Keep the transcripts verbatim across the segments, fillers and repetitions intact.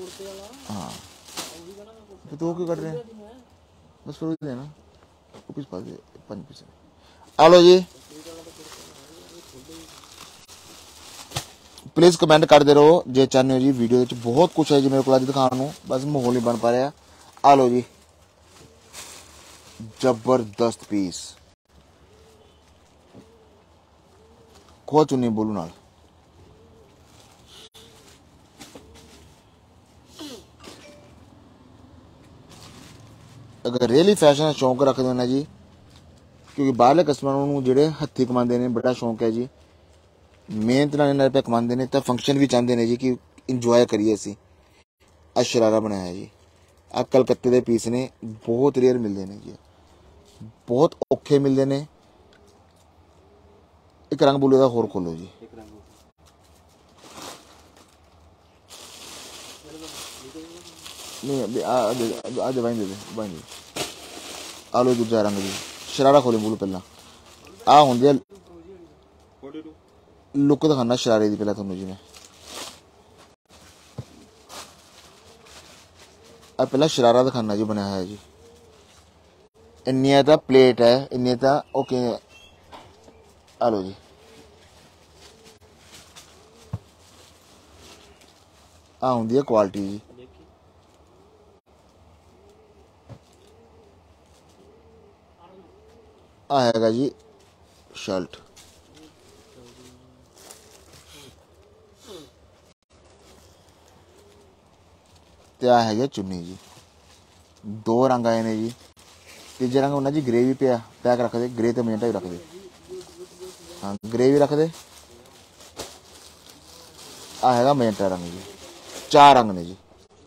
हाँ तो क्यों कर रहे हैं बस फिर देना पीस पा दे पाँच पीस। आलो जी प्लीज कमेंट कर दे रहो जे चाहते हो जी। वीडियो बहुत कुछ है जी मेरे को दिखाने बस माहौल नहीं बन पा रहा। आलो जी जबरदस्त पीस खो चुनी बोलू नाल अगर रियली फैशन का शौक रखते हो ना जी क्योंकि बाहरले कस्टमर जो हथी कमाते हैं बड़ा शौक है जी मेहनत नाल रुपये कमाते हैं तो फंक्शन भी चाहते हैं जी कि इंजॉय करिए असी आ शरारा बनाया जी। आ कलकत्ते के पीस ने बहुत रेयर मिलते हैं जी बहुत औखे मिलते हैं। एक रंग बुले का होर खोलो जी नहीं आज वाइन दे दे वाइन दे आलो दूजा रंग जी शरारा खोले बोलो पहला आ होंगे लुक दिखाना शरारे की पहला थोनू जी मैं आ पहला शरारा दिखाना जी बनाया है जी। इन्नी दा प्लेट है इन्नी दा ओके आलो जी आ होंगी है क्वालिटी जी। आ हैगा जी शर्ट ते आ है चुन्नी जी दो रंग आए ने जी। तीजे रंग होना जी ग्रे भी पिया पैक रख दे ग्रे तो मजेंटा भी रख दे हाँ ग्रे भी रख दे। आ हैगा मजेंटा रंग जी चार रंग ने जी।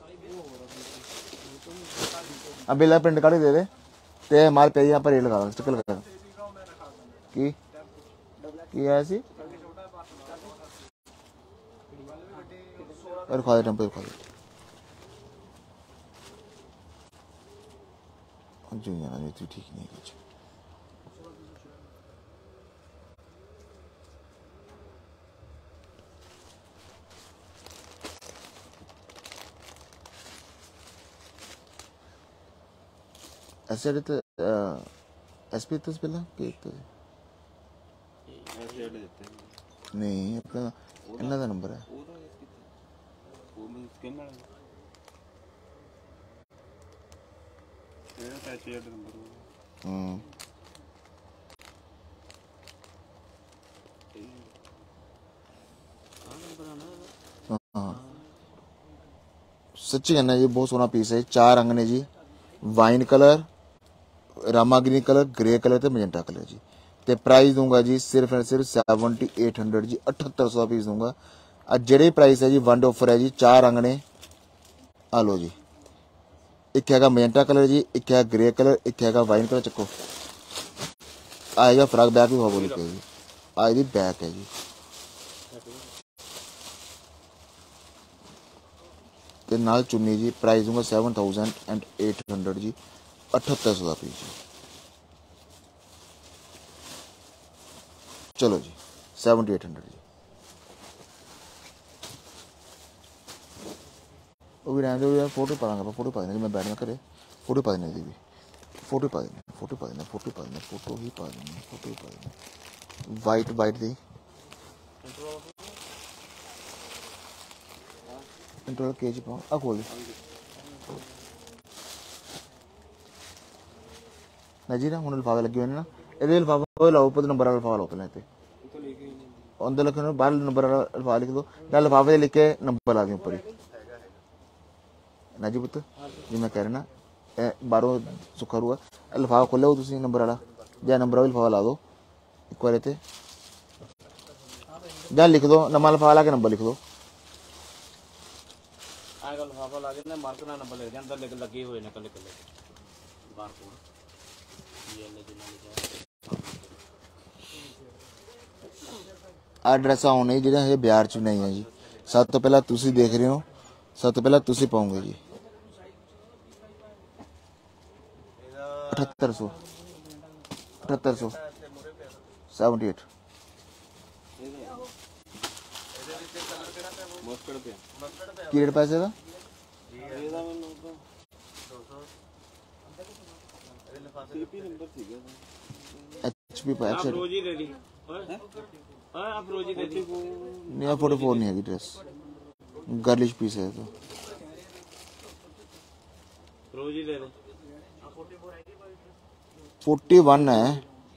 अब बिल प्रिंट काढ़ दे दे ते माल पे यहाँ पर रेट लगा स्टिकर लगा की की है सी और खा दे टेम्पो खा दे जो यहाँ नहीं ठीक नहीं कुछ ऐसे तो एसपी तो पहला के तो नहीं अपना इन्ना दा नंबर है हम्म सच्ची कहना जी बहुत सोहना पीस है। चार रंग ने जी wine colour Rama green colour grey colour तो मजेंटा कलर जी। ते प्राइस दूंगा जी सिर्फ एंड सिर्फ सैवनटी एट हंड्रेड जी अठहत्तर सौ पीस दूंगा। आज जेड़े प्राइस है जी वन ऑफर है जी चार रंग ने आ लो जी एक है मजेंटा कलर जी एक है ग्रे कलर एक है वाइन कलर चक्को आएगा फ्रॉक बैक भी बोली पे जी आज दी बैक है जी ते नाल चुन्नी जी प्राइस दूंगा seven thousand and eight hundred जी अठहत्तर सौ का पीस जी। चलो जी सैवनटी एट हंड्रेड जी वो भी रहने दो फोटो पा दूंगा फोटो पा देना मैं बैठ में करे फोटो पा देने दी भी फोटो पा देना फोटो पा देना फोटो पा देना फोटो ही पा देना फोटो ही पा देना वाइट वाइट दी कंट्रोल के जी पाओ आ खोल जी ना हूँ लिफाफे लगे हुए ना ये लिफाफा लाओ उपर नंबर वाला लिफाफा लाओ पहले इतने अंदर लिखे बाहर नंबर वाला लिफाफा लिख दो या लिफाफे लिख के नंबर ला दें ऊपर ही ना जी पुत्त जी मैं कह रहा ना बाहरों सुखा रुआ लिफाफा खोलो तुम नंबर वाला या नंबर वाला लिफाफा ला दो एक बार इतने या लिख दो नवा लिफाफा ला के नंबर लिख दो आ ड्रेस आने जो है बिहार च नहीं है जी सब तो पहला तुसी देख रहे हो सब तो पहला तुसी पाओगे जी अठहत्तर सौ अठहत्तर सौ सेवेंटी एट की रेट पैसे का एचपी बैक साइड रोजी ले ली हां आप रोजी ले ली नहीं फोर्टी फोर नहीं है ड्रेस गर्लिश पीस है तो रोजी ले ले फोर्टी वन है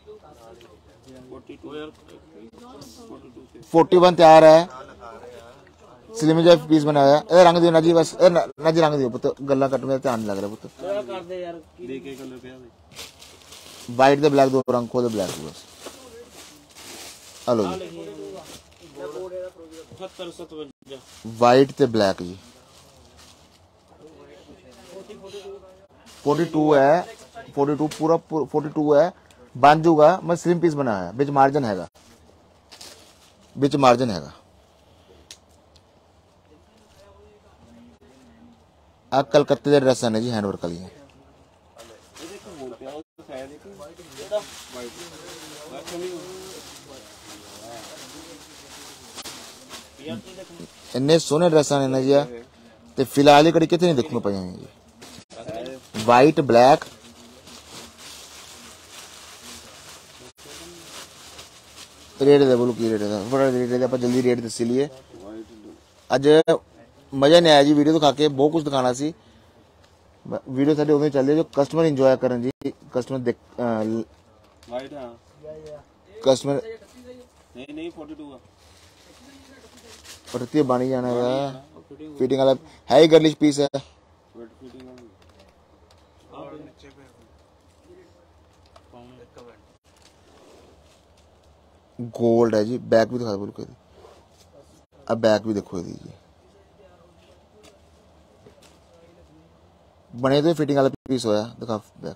फोर्टी वन तैयार है स्लिम जा पीस बनाया ए रंग दियो ना जी बस ए ना जी रंग दियो पुत गल्ला कट में ध्यान लग रहा पुत कर दे यार देखे कलर पे वाइट दे ब्लैक दो रंग खोल दे ब्लैक बस हेलो जी सत्तर सतवंजा वाइट ते ब्लैक जी फोर्टी टू है फोर्टी टू पूरा फोर्टी टू है बन जूगा मैं स्लिम पीस बनाया है बिच मार्जिन हैगा बिच मार्जिन हैगा आ कलकत्ते दे ड्रेस ने जी हैंडवर्क वाली इन्ने सोहने ड्रेस ने ना जी ते फिलहाल ही कड़ी कितने नहीं देखने पाई जी वाइट ब्लैक रेट दे बोलो की रेट है बड़ा रेट है आप जल्दी रेट दस लिए अज मजा नहीं आया जी वीडियो दिखा के बहुत कुछ दिखाना सी वीडियो साडे उदों चल रही जो कस्टमर इंजॉय करन जी कस्टमर देख वाइट हां कस्टमर नहीं नहीं फोर्टी टू पड़ती बन ही जाना है फिटिंग वाला है ही गर्लिश पीस है गोल्ड है जी बैक भी दिखा बोलो अब बैक भी देखो दीजिए बने तो फिटिंग वाला पीस होया दिखा बैक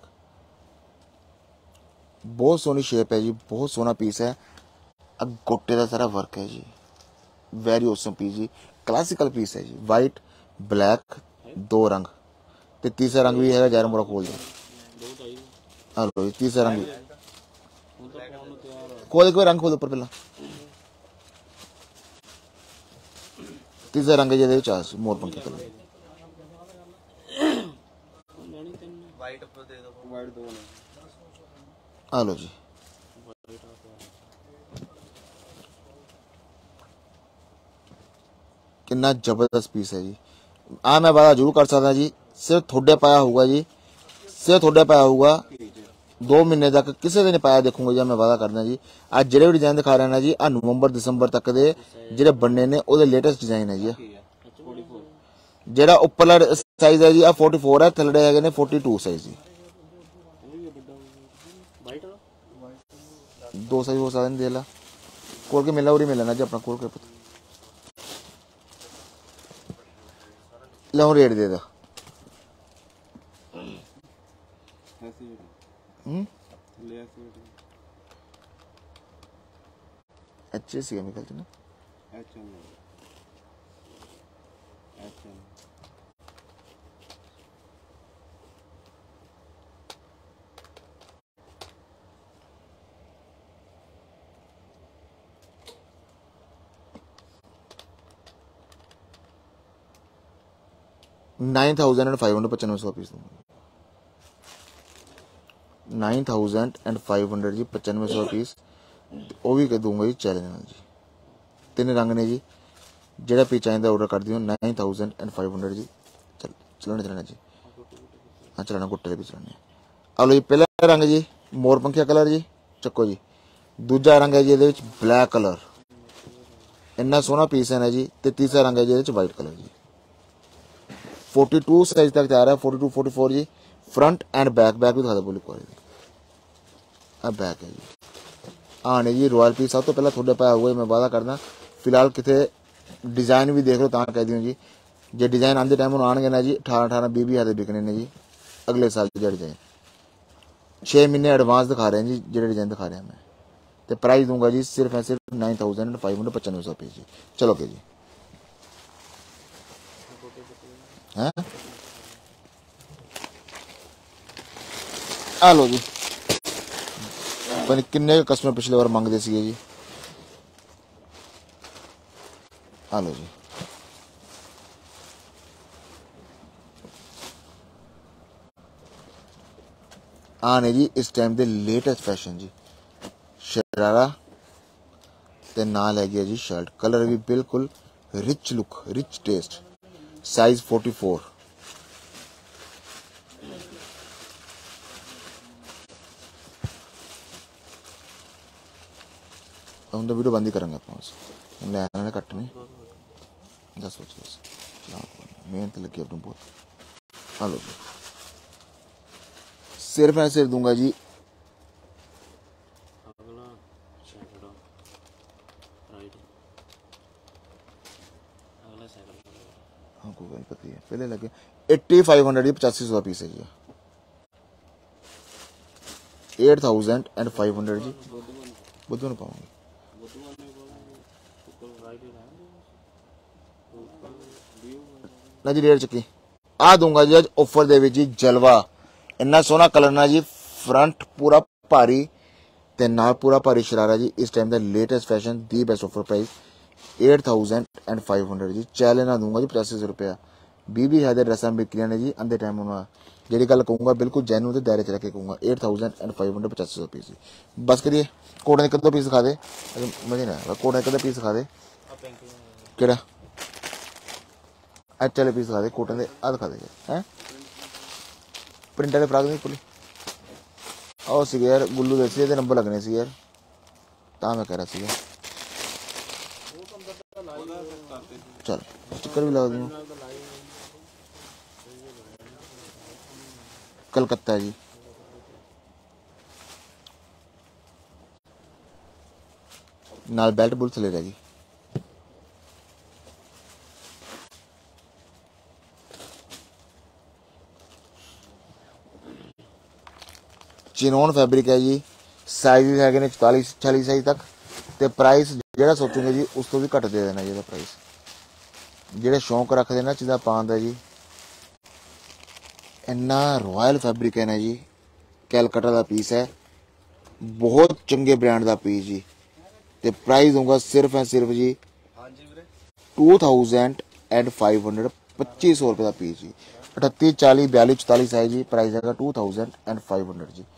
बहुत सोहनी शेप है जी बहुत सोहना पीस है अब गोटे का सारा वर्क है जी वेरी ऑसम पीस जी क्लासिकल पीस है जी वाइट ब्लैक दो रंग ते तीसरा रंग भी है जरा मोरा खोल दो हेलो तीसरा रंग खोल एक रंग खोल ऊपर पहला तीसरा रंग है जे चास मोर पंखी कलर वाइट दे दो वाइट दो हेलो जी कितना जबरदस्त पीस है जी आ मैं वादा जरूर कर सकता जी सिर्फ थोड़े पाया होगा जी सिर्फ थोड़े पाया होगा दो महीने तक किसी ने नहीं पाया देखूंगा जी मैं वादा करना जी आज जेडे भी डिजाइन दिखा रहे हैं जी आ नवंबर दिसंबर तक दे जेडे बनने ने ओदे लेटेस्ट डिजाइन है जी जेड़ा ऊपरला साइज है जी आ फोर्टी फोर है थल्ले है ने फोर्टी टू साइज जी दो साइज हो सकते दे ला खोल के मिलना उरी मिलना जी अपना खोल के पता लो रेट दे दो अच्छे सी केमिकल च ना nine thousand and five hundred पचानवे सौ पीस दूंगा nine thousand and five hundred जी पचानवे सौ पीस वो भी कर दूंगा जी चैलेंज नाल जी तीन रंग ने जी जेड़ा पीस चाहिए ऑर्डर कर दियो nine thousand and five hundred जी चल चलाने चलाना जी हाँ चलाना गुट्टे भी चलाने आलो जी पहला रंग जी मोर पंखिया कलर जी चक्को जी दूजा रंग है जी ये ब्लैक कलर इन्ना सोहना पीस है ना जी ते तीसरा रंग है जी वाइट कलर जी फोर्टी टू साइज तक तैयार है फोर्टी टू फोर्टी फोर जी फ्रंट एंड बैक बैक भी दिखा दो बोली क्वालिटी अब बैक है जी हाँ नहीं जी रॉयल पीस सब तो पहले थोड़े पाया हुआ मैं वादा करना फिलहाल कितने डिजाइन भी देख लो तो कह दियो जी जे डिजाइन आते टाइम आने ना जी अठारह अठारह बीह बीह हज़ार बिकने ने जी अगले साल जो डिजाइन छः महीने एडवांस दिखा रहे हैं जी जो डिजाइन दिखा रहे हैं मैं तो प्राइस दूंगा जी सिर्फ है सिर्फ नाइन थाउजेंड फाइव हंड्रेड पचानवे सौ रुपये जी चलो के जी है आ लो जी पर किन्ने कस्टमर पिछले बार मंगते सी जी आ लो जी आ ने जी इस टाइम दे लेटेस्ट फैशन जी, शरारा ते नाल है जी शर्ट, कलर भी बिल्कुल rich look, rich taste, size forty four. हम तो वीडियो बंद ही करेंगे अपना, लैना कट नहीं दस बजे बस, मेहनत लगी अपनी बहुत। हेलो जी, सिर्फ मैं सिर दूंगा जी हाँ को पता है पहले लगे एट्टी फाइव हंड्रेड पचासी सौ पीस है जी, eight thousand and five hundred जी, बुद्धू नहीं पाऊंगी ना जी, डेढ़ चुकी आ दूंगा जी अज ऑफर दे जी, जलवा इन्ना सोहना कलर ना जी, फ्रंट पूरा भारी ते नाल पूरा भारी शरारा जी, इस टाइम दा latest fashion, the best offer price eight thousand and five hundred जी, चैले ना दूंगा जी पचासी सौ रुपया। भी भी है ड्रेसा बिक्रियां ने जी, अंधे टाइम होना जी गल कहूँगा बिल्कुल जैनू के दायरे च रख के कहूँगा, eight thousand and five hundred पचासी सौ पीस जी। बस करिए कोट ने कदों पीस खा दे, मजे ना कोट ने कदों पीस खा दे, केड़ा अच्छा वाले पीस खा दे, कोटन दे आ दिखा दे हैं, प्रिंट वाले फ्राक नहीं खुली आओ सी यार, गुल्लू दे सी नंबर लगने सी यार, ता मैं कह रहा सी चल चक्कर भी लगा दूँ। कलकत्ता जी, नाल बेल्ट बुल थले जी, चिनोन फैब्रिक है जी, साइज है ने चौताली छियाली साइज तक, ते प्राइस जेड़ा सोचोगे जी उस तो भी घट दे देना जी प्राइस, जेड़े शौक रखते ना चीज़ा पान दा जी। इन्ना रॉयल फैब्रिक है ना जी, कैलकटा का पीस है, बहुत चंगे ब्रांड का पीस जी, ते प्राइस दूंगा सिर्फ है सिर्फ जी two thousand and five hundred, पच्चीस सौ रुपये का पीस जी, अठत्ती चाली बयाली चौताली साइज जी, प्राइस है two thousand and five hundred जी।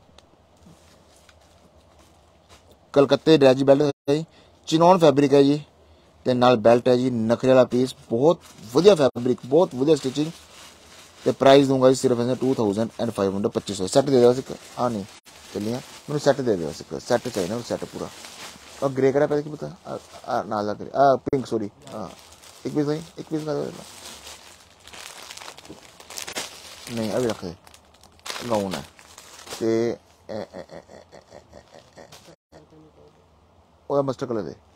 कलकत्ते ड्रैजी बेल्ट है जी, चिनोन फैब्रिक है जी, ते नाल बेल्ट है जी, नखरे वाला पीस, बहुत वधिया फैब्रिक, बहुत वधिया स्टिचिंग, ते प्राइस दूंगा जी सिर्फ two thousand and five hundred पच्चीस सौ। सैट दे दो हाँ नहीं चलिए मैं सैट दे दो, सैट चाहिए सैट पूरा, और ग्रे करा पहले की पता नाला ग्रे आ पिंक सॉरी हाँ एक पीस नहीं एक पीस का नहीं अभी रख दे, गाउन है ते मस्टर्ड कलर दे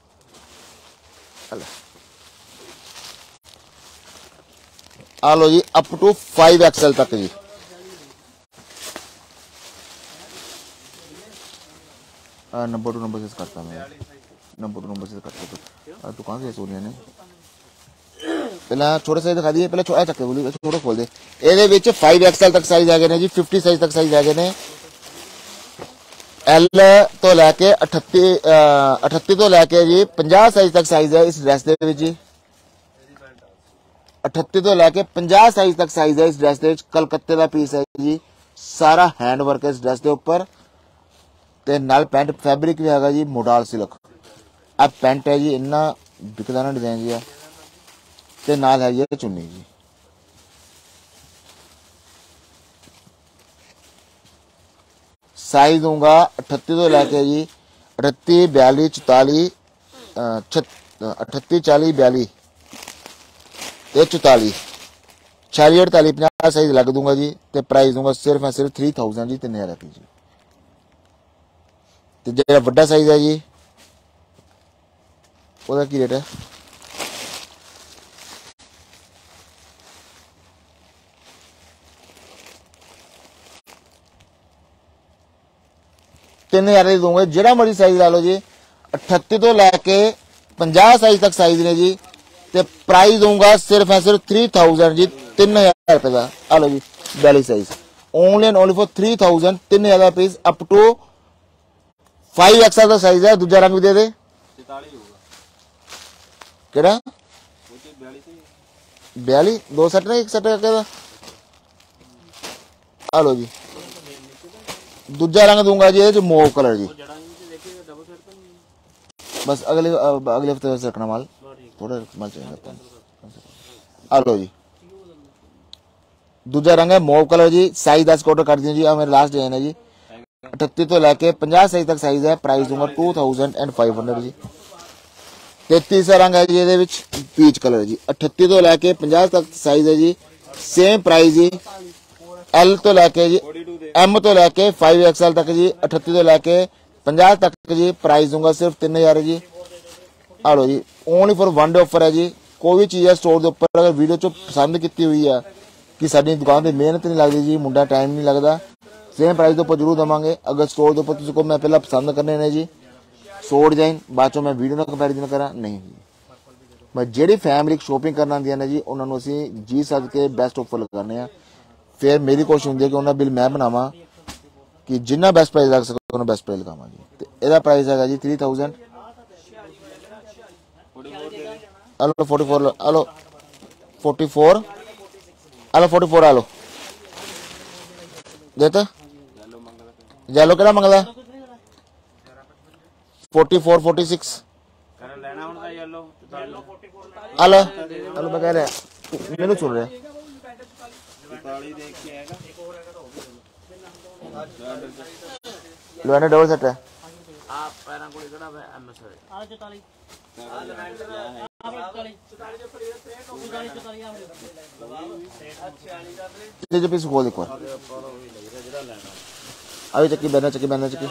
आ लो जी, अप टू फाइव एक्सएल तक जी, नंबर टू नंबर से करता मैं, नंबर टू नंबर से करता दुकान से सोनिया ने पहला छोटे साइज दिखा दिए, पहले छोटा चक्के बोली छोटा खोल दे, ये फाइव एक्सएल तक साइज आ गए ने जी, फिफ्टी साइज तक साइज आ गए ने, एल तो लैके अठत्ती अठत्ती तो लैके जी पंजाह साइज तक साइज है इस ड्रेस दे जी, अठत्ती तो लैके पंजाह साइज तक साइज है इस ड्रेस दे, कलकत्ते का पीस है जी, सारा हैंड वर्क है इस ड्रेस के उपर, ते नाल पैंट फैब्रिक भी है जी मोडाल सिल्क, अब पैंट है जी इन्ना बिकदा ना डिजाइन जी, ते नाल है जी चुन्नी जी। साइज दूंगा अठत्ती तो लैके जी अठत्ती बयाली चौताली अठत्ती चाली बयाली चौताली छियाली अड़ताली पचास साइज लग दूंगा जी, ते प्राइस दूंगा सिर्फ है सिर्फ थ्री थाउजेंड जी, तीन हजार रुपये जी। ते जो बड़ा साइज है जी ओदा की रेट है तीन हजार दूंगा, जो मर्जी साइज ला लो जी, अठत्ती तो लैके पंजाह साइज तक साइज ने जी, ते प्राइस दूंगा सिर्फ है सिर्फ थ्री थाउजेंड जी, तीन हजार रुपए का आ लो जी, बयाली size only and only for three thousand, तीन हजार piece up to five XL का साइज है, दूजा रंग भी दे दे केड़ा बयाली दो सेट ना एक सेट का आ लो जी, दूजा रंग दूंगा जी ये मोव कलर जी, जड़ा नीचे देखिए डबल सेट तो नहीं बस अगले अगले हफ्ते वैसे रखना माल, थोड़ा माल चाहिए अपन। आ लो जी दूजा रंग है मोव कलर जी, साइज दस का ऑर्डर कर दिए जी। आ मेरा लास्ट डिजाइन है जी, अठत्ती तो लैके पचास साइज तक साइज है, प्राइस दूंगा two thousand and five hundred जी। ते तीसरा रंग है जी ये पीच कलर जी, अठत्ती तो लैके पचास तक साइज है जी, सेम प्राइस जी। एल तो लैके जी एम तो लैके फाइव एक्सएल तक जी, अठत्ती तो लैके पचास तक जी, प्राइस दूंगा सिर्फ तीन हजार जी। आ लो जी only for one day offer है जी। कोई भी चीज है स्टोर के उपर अगर वीडियो चो पसंद की हुई है कि साडी दुकान पर मेहनत नहीं लगती जी, मुंडा टाइम नहीं लगता, सेम प्राइस के उपर जरूर देवांगे। अगर स्टोर के उपर तुसीं को मैं पहला पसंद करने ने जी सौ डिजाइन, बाद चो मैं वीडियो ना कंपैरिजन करा नहीं जी। मैं जिहड़ी फैमिली शॉपिंग करना आंदियां ने जी उन्होंने असीं जी सद के बेस्ट ऑफर लगाने आ। फिर मेरी कोशिश होंदी है कि उन्होंने बिल मैं बनावा कि जिन्ना बेस्ट प्राइस लग सके उन्होंने बेस्ट प्राइस लगावा जी। तो ਇਹਦਾ प्राइस है जी three thousand. Hello forty four, hello forty four, hello forty four, hello देता येलो केड़ा मंगदा फोर्टी फोर फोर्टी सिक्स कर लेना हुंदा येलो हेलो हेलो मैं कह रहा मैनू सुन रहा ताली देख के आएगा लुआने डबल सेट है आप पैरा कोई कड़ा एम एस है आ चौतालीस जी पीस खोल एक बार अभी चक्की बैठना चक्की बैठना चक्की।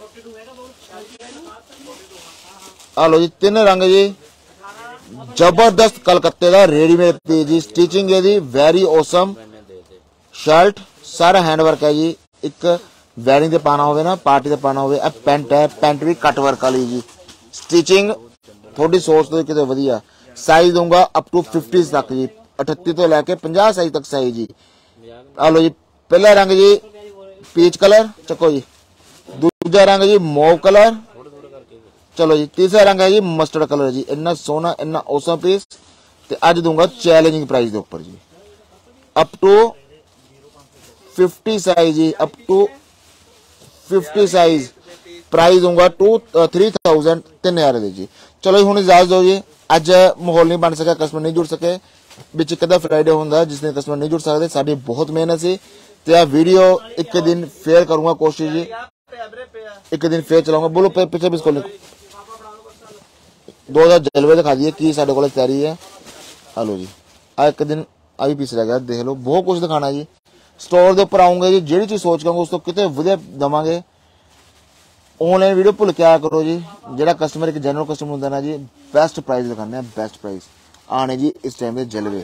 आ लो जी तीन रंग जी जबरदस्त कलकत्ते का रेडीमेड पीस जी, स्टिचिंग है जी वेरी ऑसम, शर्ट सारा हैंडवर्क है जी। एक वेडिंग से पाना हो ना पार्टी से पाना हो, पेंट है, पेंट भी कट वर्क वाली जी, स्टिचिंग थोड़ी सोच तो कितने वधिया। साइज दूंगा अप टू फिफ्टी तक जी, अठत्ती तो लैके पचास साइज तक साइज जी। आ लो जी पहला रंग जी पीच कलर चको जी, दूजा रंग जी मोव कलर, चलो जी तीसरा रंग है जी मस्टर्ड कलर जी। इन्ना सोहना इन्ना औसम पीस ते अज दूंगा चैलेंजिंग प्राइस के उपर जी, अप टू फिफ्टी साइज जी, up to fifty size, price दूंगा टू थ्री थाउजेंड तीन हजार जी। चलो हुण इजाजत दो जी, अज माहौल नहीं बन सका, कस्टमर नहीं जुड़ सके, बिच एक फ्राइडे होंदा जिस दिन कस्टमर नहीं जुड़ सकते, साडी बहुत मेहनत सी ते आ वीडियो एक दिन फेयर करूंगा कोशिश जी, एक दिन फेयर चलाऊंगा। बोलो पीछे भी खोल दो हजार जलवे दिखा दिए कि साडे कोल तैयारी है। हेलो जी आ एक दिन आ भी पीस रह गया, देख लो बहुत कुछ दिखाना जी। स्टोर के उपर आऊंगे जी, जिहड़ी चीज सोच के उस तो कितने वधिया देवांगे। ऑनलाइन वीडियो भुल के आया करो जी, जेड़ा कस्टमर एक जनरल कस्टमर होंदा ना जी, बेस्ट प्राइस दिखाने हैं, बेस्ट प्राइस आने जी इस टाइम के जलवे।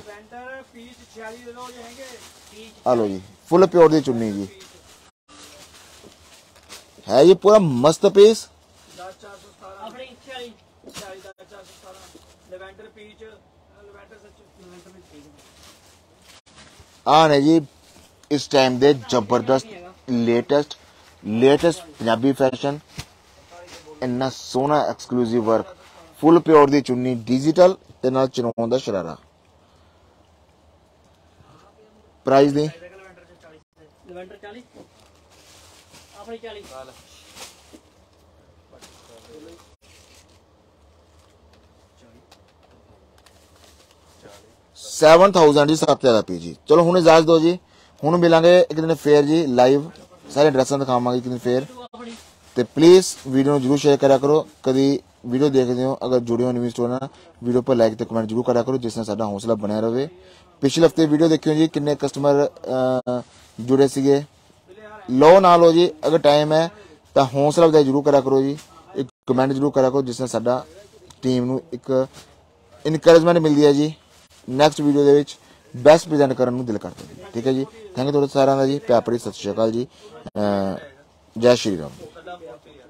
हेलो जी फुल प्योर दी चुन्नी जी है, ये पूरा मस्त पीस आने जी इस टाइम दे जबरदस्त लेटेस्ट लेटेस्ट पंजाबी फैशन, इन्ना सोहना एक्सक्लूसिव वर्क, फुल प्योर दी चुन्नी, डिजिटल ते नाल चनौन दा शरारा। प्राइस दी सैवन थाउजेंड जी, सत्त हजार पी जी। चलो हुण इजाजत दो जी, हुण मिलांगे एक दिन फेयर जी लाइव, सारे ड्रेसां दिखावांगे एक दिन फेयर। तो प्लीज़ वीडियो जरूर शेयर करा करो, कभी वीडियो देखते हो अगर जुड़े हो न्यू स्टोर ना वीडियो पर लाइक तो कमेंट जरूर करा करो, जिससे साडा हौसला बनया रहे। पिछले हफ्ते वीडियो देखियो जी किन्ने कस्टमर जुड़े सीगे, लो ना लो जी अगर टाइम है तो हौसला वधाई जरूर करा करो जी, एक कमेंट जरूर करा करो, जिससे साडा टीम नू एक इनकरेजमेंट मिलती है जी नैक्सट वीडियो दे विच बेस्ट प्रेजेंट करने दिल करता है। ठीक है जी, थैंक यू थोड़ा सारा जी, प्यार भरी सत श्री अकाल जी, जय श्री राम।